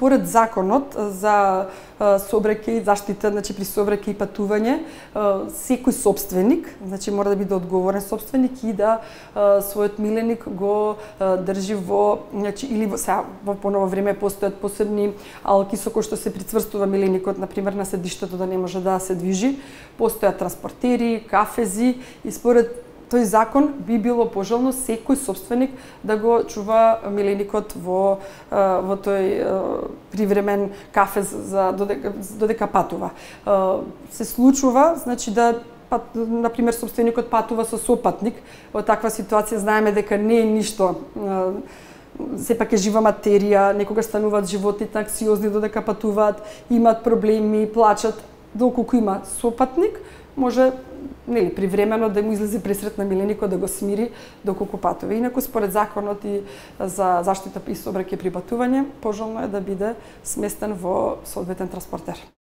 според законот за сообраќај, заштита, значи при сообраќај и патување, секој собственик, значи мора да биде одговорен собственик и да својот миленик го држи во, значи или во поново време постојат посебни алки со кои што се прицврстува миленикот, на пример на седиштето да не може да се движи, постојат транспортери, кафези и според тој закон би било пожелно секој собственик да го чува миленикот во тој привремен кафез за додека патува. Се случува, значи да например собственикот патува со сопатник, во таква ситуација знаеме дека не е ништо сепак е жива материја, некогаш стануваат животните анксиозни додека патуваат, имаат проблеми, плачат, доколку има сопатник, може привремено да му излезе пресрет на миленикот да го смири доколку патува. Инаку според законот и за заштита и сообраќај при патување, пожелно е да биде сместен во соодветен транспортер.